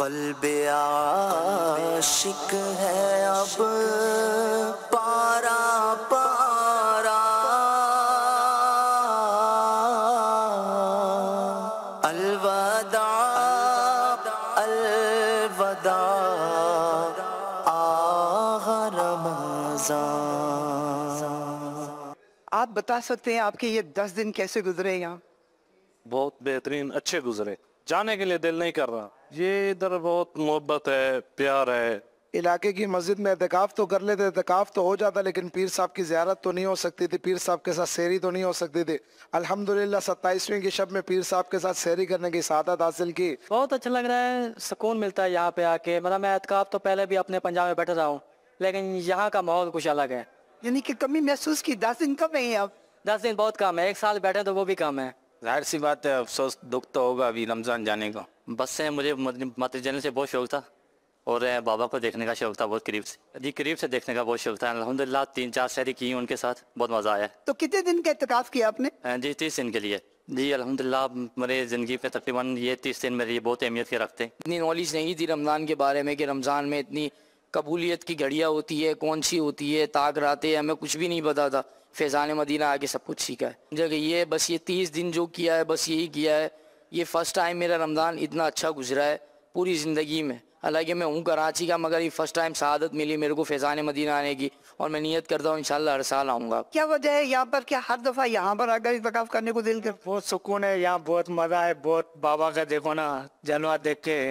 قلب عاشق ہے اب پارا پارا، الوداع الوداع آہ رمضان۔ آپ بتا سکتے ہیں آپ کے یہ 10 دن کیسے گزرے یہاں؟ بہت بہترین، اچھے گزرے، جانے کے لیے دل نہیں کر رہا۔ یہ ادھر بہت محبت ہے، پیار ہے۔ علاقے کی مسجد میں اعتکاف تو کر لیتے، اعتکاف تو ہو جاتا، لیکن پیر صاحب کی زیارت تو نہیں ہو سکتی تھی، پیر صاحب کے ساتھ سحری تو نہیں ہو سکتی تھی۔ الحمدللہ 27ویں کی شب میں پیر صاحب کے ساتھ سحری کرنے کی سعادت حاصل کی۔ بہت اچھا لگ رہا ہے، سکون ملتا ہے یہاں پہ آ کے۔ مطلب میں اعتکاف تو پہلے بھی اپنے پنجاب میں بیٹھا رہا ہوں، لیکن یہاں کا ماحول کچھ الگ ہے۔ یعنی کہ کمی محسوس کی؟ 10 دن کم ہیں آپ؟ 10 دن بہت کم ہے، 1 سال بیٹھے تو وہ بھی کم ہے۔ ظاہر سی بات ہے، افسوس دکھ تو ہوگا ابھی رمضان جانے کا۔ بس سے مجھے مدنی چینل سے بہت شوق تھا، اور بابا کو دیکھنے کا شوق تھا بہت قریب سے، جی قریب سے دیکھنے کا بہت شوق تھا۔ الحمدللہ 3-4 سحری کی ان کے ساتھ، بہت مزہ آیا۔ تو کتنے دن کا اعتکاف کیا آپ نے؟ جی 30 دن کے لیے۔ جی الحمدللہ میرے زندگی پہ تقریباً یہ 30 دن میرے لیے بہت اہمیت کے رکھتے ہیں۔ اتنی نالج نہیں تھی رمضان کے بارے میں کہ رمضان میں اتنی قبولیت کی گھڑیاں ہوتی ہے، کون سی ہوتی ہے، تاک راتے، ہمیں کچھ بھی نہیں پتا تھا۔ فیضان مدینہ آ کے سب کچھ سیکھا ہے جگہ یہ، بس یہ 30 دن جو کیا ہے بس یہی کیا ہے۔ یہ فرسٹ ٹائم میرا رمضان اتنا اچھا گزرا ہے پوری زندگی میں۔ حالانکہ میں ہوں کراچی کا، مگر یہ فرسٹ ٹائم سعادت ملی میرے کو فیضان مدینہ آنے کی، اور میں نیت کرتا ہوں انشاءاللہ ہر سال آؤں گا۔ کیا وجہ ہے یہاں پر، کیا ہر دفعہ یہاں پر آ کر اعتکاف کرنے کو دل کرتا؟ بہت سکون ہے یہاں، بہت مزہ ہے، بہت بابا کا دیکھو نا جلوہ دیکھ کے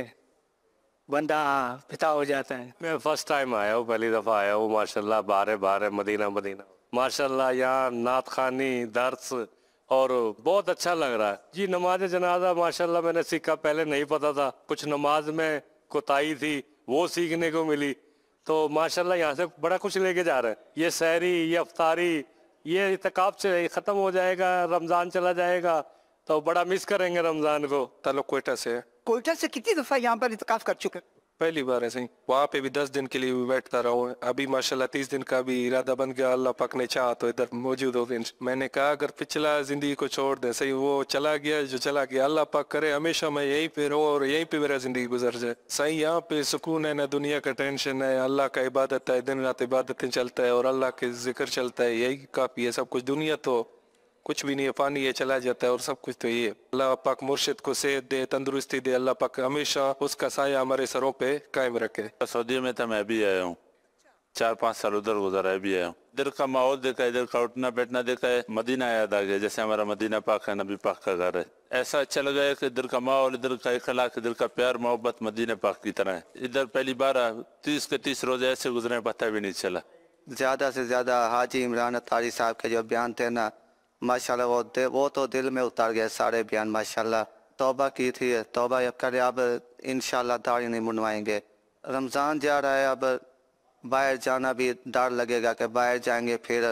بندہ پتا ہو جاتا ہے۔ میں فرسٹ ٹائم آیا ہوں، پہلی دفعہ آیا ہوں، ماشاءاللہ بارے مدینہ ماشاءاللہ یہاں نعت خوانی، درس، اور بہت اچھا لگ رہا ہے۔ جی نماز جنازہ ماشاءاللہ میں نے سیکھا، پہلے نہیں پتا تھا، کچھ نماز میں کوتاہی تھی وہ سیکھنے کو ملی، تو ماشاءاللہ یہاں سے بڑا کچھ لے کے جا رہے ہیں۔ یہ سحری، یہ افطاری، یہ اعتکاف سے ختم ہو جائے گا، رمضان چلا جائے گا تو بڑا مس کریں گے رمضان کو۔ تعلق کوئٹہ سے ہے۔ کوئٹہ سے کتنی دفعہ یہاں پر اعتکاف کر چکے؟ پہلی بار ہے صحیح، وہاں پہ بھی 10 دن کے لیے بھی بیٹھتا رہا ہوں۔ ابھی ماشاءاللہ 30 دن کا بھی ارادہ بن گیا، اللہ پاک نے چاہا تو ادھر موجود ہو گئے۔ میں نے کہا اگر پچھلا زندگی کو چھوڑ دیں، صحیح وہ چلا گیا جو چلا گیا، اللہ پاک کرے ہمیشہ میں یہیں پہ رہوں اور یہیں پہ میرا زندگی گزر جائے۔ صحیح یہاں پہ سکون ہے، نہ دنیا کا ٹینشن ہے، اللہ کا عبادت ہے، دن رات عبادتیں چلتا ہے اور اللہ کے ذکر چلتا ہے، یہی کافی ہے۔ سب کچھ دنیا تو کچھ بھی نہیں ہے، فانی ہے، چلا جاتا ہے، اور سب کچھ تو یہ ہے۔ اللہ پاک مرشد کو صحت دے، تندرستی دے، اللہ پاک ہمیشہ اس کا سایہ ہمارے سروں پہ قائم رکھے۔ سعودی میں تھا، میں بھی آیا ہوں، 4-5 سال ادھر گزرا ہے، بھی آیا ہوں۔ ادھر کا ماحول دیکھا ہے، ادھر کا اٹھنا بیٹھنا دیکھا ہے، مدینہ یاد آ گیا، جیسے ہمارا مدینہ پاک ہے، نبی پاک کا گھر ہے۔ ایسا اچھا لگا ہے کہ ادھر کا ماحول، ادھر کا اخلاق، ادھر کا پیار محبت مدینہ پاک کی طرح ہے۔ ادھر پہلی بار 30 کے 30 روزے ایسے گزرے پتہ بھی نہیں چلا۔ زیادہ سے زیادہ حاجی عمران اتاری صاحب کے جو بیان تھے نا، ماشاءاللہ وہ تو دل میں اتار گئے سارے بیان۔ ماشاءاللہ توبہ کی تھی، توبہ اب کرے، اب انشاءاللہ داڑھی نہیں منڈوائیں گے۔ رمضان جا رہا ہے، اب باہر جانا بھی ڈر لگے گا کہ باہر جائیں گے پھر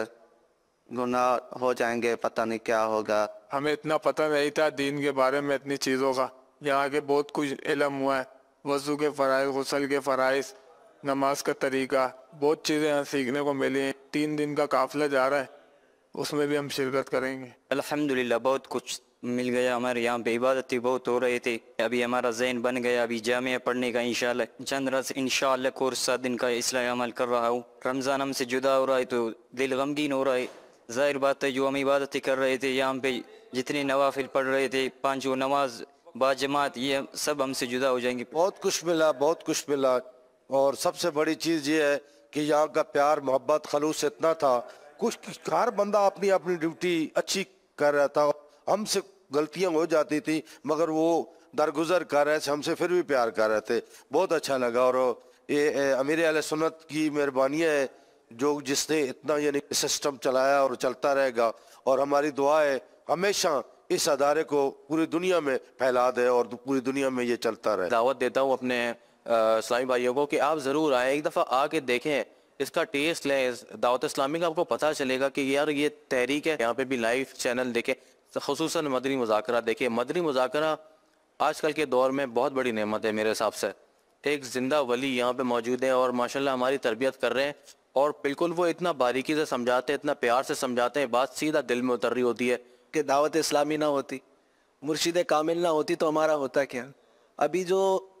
گناہ ہو جائیں گے، پتہ نہیں کیا ہوگا۔ ہمیں اتنا پتہ نہیں تھا دین کے بارے میں، اتنی چیزوں کا یہاں کے بہت کچھ علم ہوا ہے، وضو کے فرائض، غسل کے فرائض، نماز کا طریقہ، بہت چیزیں یہاں سیکھنے کو ملی ہیں۔ 3 دن کا قافلہ جا رہا ہے، اس میں بھی ہم شرکت کریں گے۔ الحمدللہ بہت کچھ مل گیا، ہمارے یہاں پہ عبادتیں بہت ہو رہی تھی، ابھی ہمارا ذہن بن گیا، ابھی جامعہ پڑھنے کا انشاءاللہ چند رات انشاءاللہ کورس 7 دن کا اصلاح عمل کر رہا ہوں۔ رمضان ہم سے جدا ہو رہا ہے تو دل غمگین ہو رہا ہے۔ ظاہر بات ہے جو ہم عبادتیں کر رہے تھے یہاں پہ، جتنے نوافل پڑھ رہے تھے، 5 نماز با جماعت، یہ سب ہم سے جدا ہو جائیں گے۔ بہت کچھ ملا، بہت کچھ ملا، اور سب سے بڑی چیز یہ ہے کہ یہاں کا پیار محبت خلوص اتنا تھا، کچھ ہر بندہ اپنی اپنی ڈیوٹی اچھی کر رہا تھا، ہم سے غلطیاں ہو جاتی تھی مگر وہ درگزر کر رہے تھے، ہم سے پھر بھی پیار کر رہے تھے، بہت اچھا لگا۔ اور یہ امیر اہل سنت کی مہربانی ہے جو جس نے اتنا یعنی سسٹم چلایا اور چلتا رہے گا، اور ہماری دعا ہے ہمیشہ اس ادارے کو پوری دنیا میں پھیلا دے اور پوری دنیا میں یہ چلتا رہے۔ دعوت دیتا ہوں اپنے اسلامی بھائیوں کو کہ آپ ضرور آئیں، ایک دفعہ آ کے دیکھیں، اس کا ٹیسٹ لیں، دعوت اسلامی کا آپ کو پتہ چلے گا کہ یار یہ تحریک ہے۔ یہاں پہ بھی لائیو چینل دیکھیں، خصوصاً مدنی مذاکرہ دیکھیں۔ مدنی مذاکرہ آج کل کے دور میں بہت بڑی نعمت ہے میرے حساب سے۔ ایک زندہ ولی یہاں پہ موجود ہے اور ماشاءاللہ ہماری تربیت کر رہے ہیں، اور بالکل وہ اتنا باریکی سے سمجھاتے ہیں، اتنا پیار سے سمجھاتے ہیں، بات سیدھا دل میں اتر رہی ہوتی ہے۔ کہ دعوت اسلامی نہ ہوتی، مرشد کامل نہ ہوتی تو ہمارا ہوتا کیا؟ ابھی جو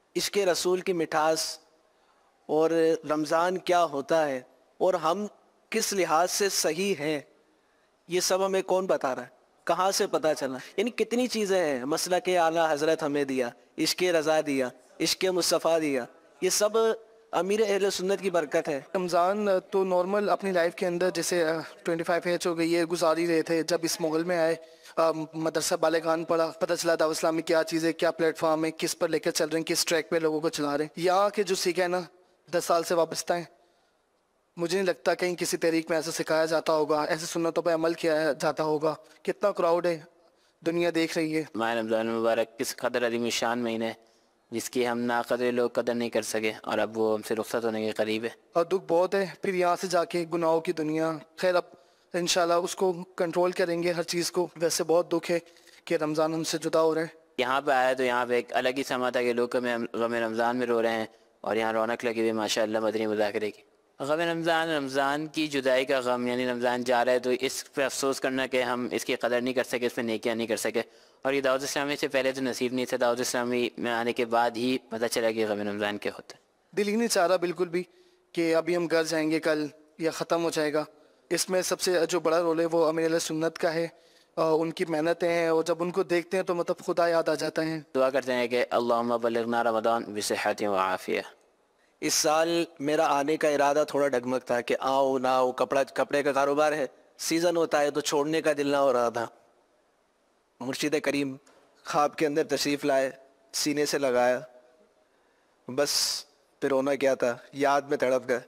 عشق رسول کی مٹھاس اور رمضان کیا ہوتا ہے اور ہم کس لحاظ سے صحیح ہیں، یہ سب ہمیں کون بتا رہا ہے؟ کہاں سے پتہ چلا؟ یعنی کتنی چیزیں ہیں، مسلک اعلیٰ حضرت ہمیں دیا، عشق رضا دیا، عشق مصطفیٰ دیا، یہ سب امیر اہل سنت کی برکت ہے۔ رمضان تو نارمل اپنی لائف کے اندر جیسے 25 ایج ہو گئی ہے گزار ہی رہے تھے، جب اس مغل میں آئے مدرسہ بالغان پڑھا، پتہ چلا دعوت اسلامی کیا چیز ہے، کیا پلیٹ فارم ہے، کس پر لے کے چل رہے ہیں، کس ٹریک پہ لوگوں کو چلا رہے ہیں۔ یہاں کے جو سیکھے ہیں نا 10 سال سے وابستہ ہیں، مجھے نہیں لگتا کہیں کسی تحریک میں ایسا سکھایا جاتا ہوگا، ایسے سنتوں پہ عمل کیا جاتا ہوگا۔ کتنا کراؤڈ ہے، دنیا دیکھ رہی ہے۔ ماہ رمضان مبارک کس قدر عظیم شان مہینہ ہے جس کی ہم ناقدر لوگ قدر نہیں کر سکے، اور اب وہ ہم سے رخصت ہونے کے قریب ہے، اور دکھ بہت ہے۔ پھر یہاں سے جا کے گناہوں کی دنیا، خیر اب انشاءاللہ اس کو کنٹرول کریں گے ہر چیز کو۔ ویسے بہت دکھ ہے کہ رمضان ہم سے جدا ہو رہے ہیں۔ یہاں پہ آیا تو یہاں پہ ایک الگ ہی سما تھا کہ لوگ غم رمضان میں رو رہے ہیں، اور یہاں رونق لگی ہوئی ماشاءاللہ مدنی مذاکرے کی۔ غم رمضان کی جدائی کا غم، یعنی رمضان جا رہا ہے تو اس پہ افسوس کرنا کہ ہم اس کی قدر نہیں کر سکے، اس پہ نیکیاں نہیں کر سکے، اور یہ دعوت اسلامی سے پہلے تو نصیب نہیں تھا، دعوت اسلامی میں آنے کے بعد ہی پتہ چلا کہ غم رمضان کیا ہوتا ہے۔ دل ہی نہیں چاہ رہا بالکل بھی کہ ابھی ہم گھر جائیں گے کل یا ختم ہو جائے گا۔ اس میں سب سے جو بڑا رول ہے وہ امیر اہل سنت کا ہے، ان کی محنتیں ہیں، اور جب ان کو دیکھتے ہیں تو مطلب خدا یاد آ جاتا ہے۔ دعا کرتے ہیں کہ اللہم بلغنا رمضان بصحت و عافیہ۔ اس سال میرا آنے کا ارادہ تھوڑا ڈگمگ تھا کہ آؤ نہ آؤ، کپڑے کا کاروبار ہے، سیزن ہوتا ہے تو چھوڑنے کا دل نہ ہو رہا تھا۔ مرشد کریم خواب کے اندر تشریف لائے، سینے سے لگایا، بس پھر ہونا کیا تھا، یاد میں تڑپ گئے۔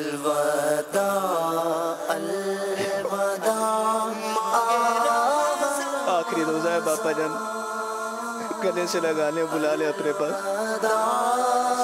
آخری روزہ ہے، باپا جان گلے سے لگا لیں، بلا لیں اپنے پاس۔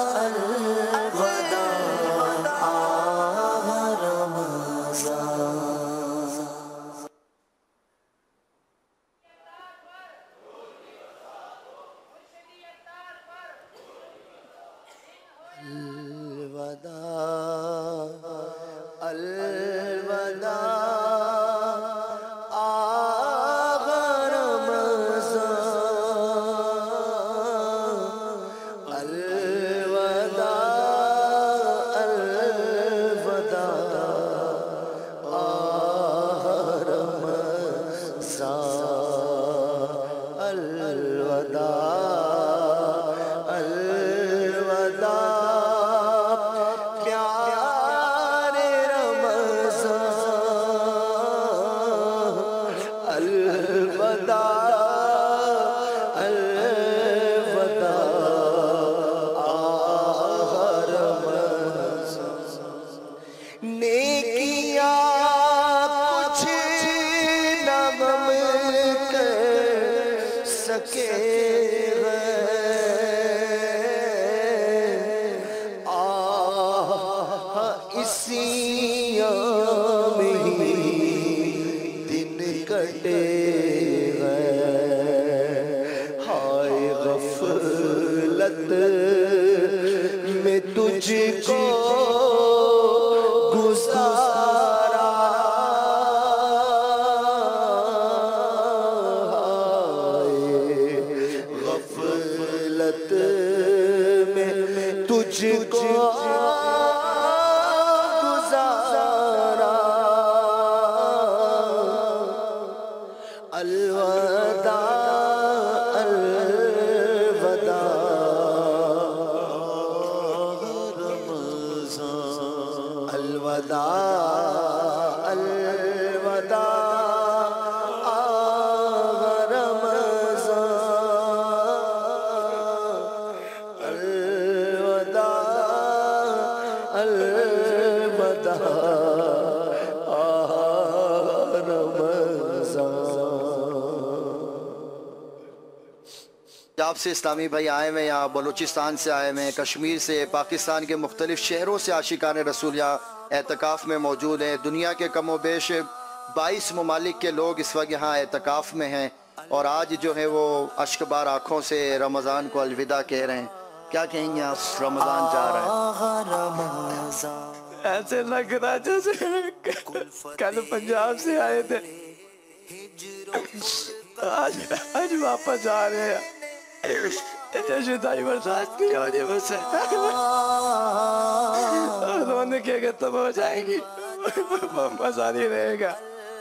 آپ سے اسلامی بھائی آئے ہوئے، یہاں بلوچستان سے آئے ہوئے، کشمیر سے، پاکستان کے مختلف شہروں سے عاشقان رسول یہاں اعتکاف میں موجود ہیں۔ دنیا کے کم و بیش 22 ممالک کے لوگ اس وقت یہاں اعتکاف میں ہیں، اور آج جو ہے وہ اشکبار آنکھوں سے رمضان کو الوداع کہہ رہے ہیں۔ کیا کہیں گے آپ؟ رمضان جا رہا ہے، ایسے لگ رہا جیسے کل پنجاب سے آئے تھے، آج واپس آ رہے ہیں۔ شدائی برداشت کی وجہ سے رونے کے ختم ہو جائیں گی، مزہ نہیں رہے گا.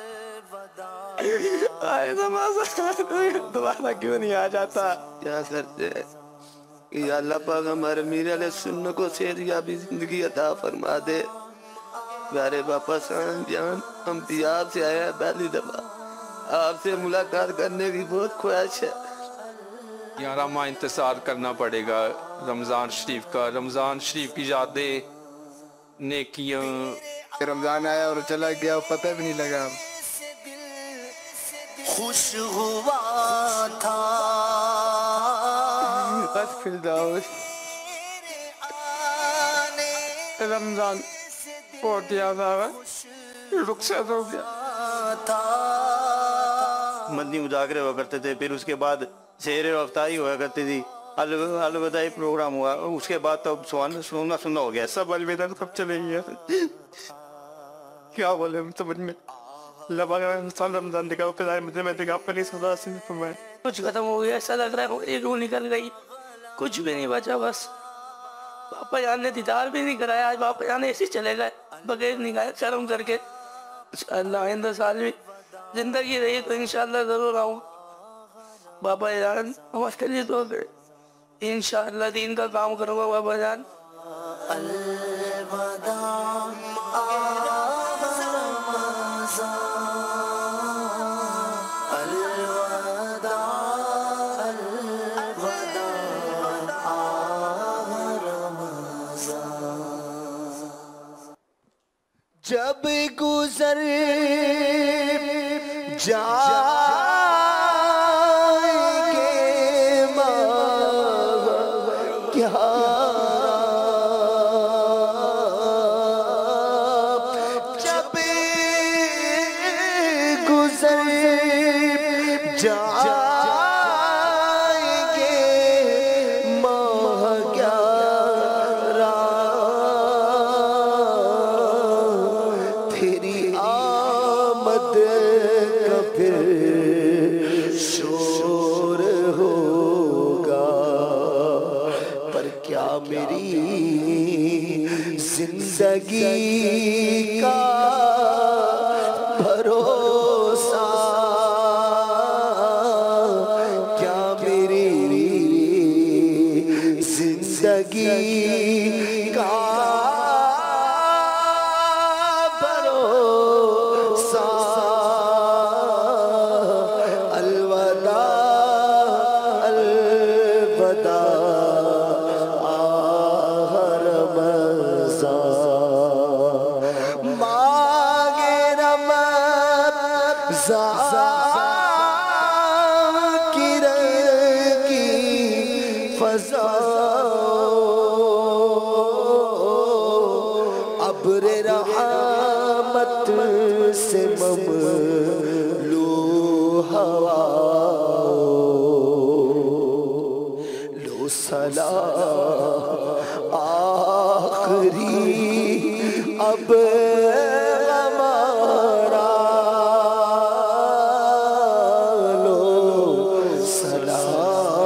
آئے دوبارہ کیوں نہیں آ جاتا؟ کیا کرتے ہیں؟ یا اللہ پاک ہمارے میر علیہ السنہ کو صحتیابی زندگی عطا فرما دے. پیارے باپا سان جان، ہم بھی آپ سے آئے ہیں پہلی دفعہ، آپ سے ملاقات کرنے کی بہت خواہش ہے. 11 ماہ انتظار کرنا پڑے گا رمضان شریف کا. رمضان شریف کی یادیں، نیکیاں. رمضان آیا اور چلا گیا، پتہ بھی نہیں لگا. خوش ہوا تھا بس فردوس رمضان بہت یاد آ رہا ہے، رخصت ہو گیا. مدنی مذاکرے ہوا کرتے تھے، پھر اس کے بعد شعر و افطاری ہوا کرتی تھی، الوداعی پروگرام ہوا، اس کے بعد تو سننا ہو گیا. سب الوداع سب چلے گئے. کیا بولے ہم سمجھ میں. اللہ پاک انسان رمضان دکھاؤ، پھر آئے مجھے میں دکھاؤ، پھر اس خدا سے فرمائے. کچھ ختم ہو گیا، ایسا لگ رہا ہے روح نکل گئی، کچھ بھی نہیں بچا. بس باپا جان نے دیدار بھی نہیں کرایا، آج باپا جان ایسے چلے گئے بغیر نگاہ شرم کر کے. انشاءاللہ آئندہ سال بھی زندگی رہی تو انشاءاللہ ضرور آؤں. بابا جان ہمارے لیے دعا کرے، انشاءاللہ دین کا کام کروں گا. بابا جان جب گزر جائیں گے ماہ کیا جب گزر جائیں گے ماہ کیا شور ہوگا، پر کیا میری زندگی کا بھروسہ، کیا میری زندگی کا ابر رحمت سے مملو ہوا لو صلاح آخری اب ہمارا لو صلاح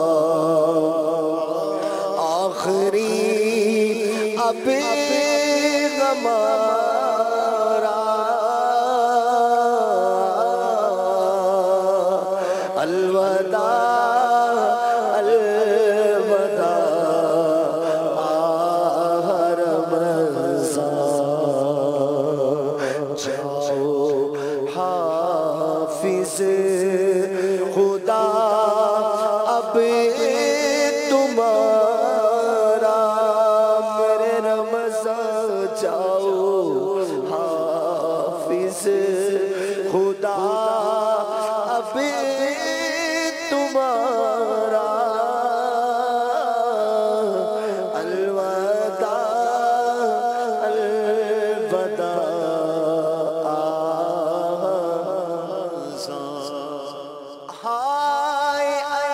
آخری اب ہمارا الوداع الوداع رمضان جاؤ حافظ خدا اب تمہارا میرے رمضان جاؤ حافظ خدا اب تمہارا الوداع الوداع ہائے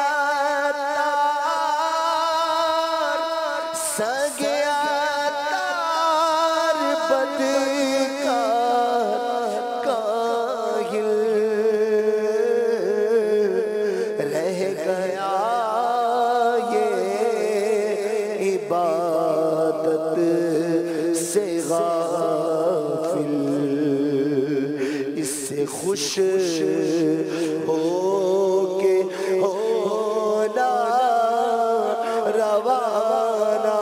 سگیا تار بدکار کاہل رہ گیا عبادت سے غافل، اس سے خوش ہو کے ہونا روانہ،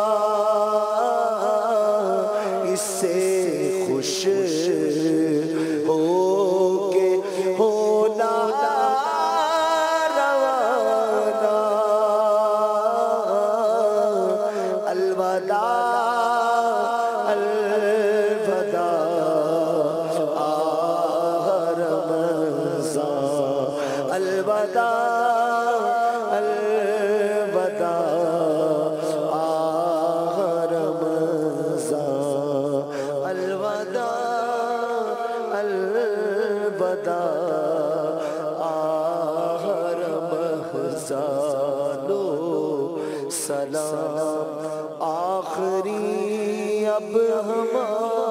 اس سے خوش ہو کے ہونا روانہ۔ الوداع الوداع آہ رمضان، الوداع الوداع آہ رمضان، الوداع الوداع آہ رمضان۔ لو سلام آخری اب ہمارا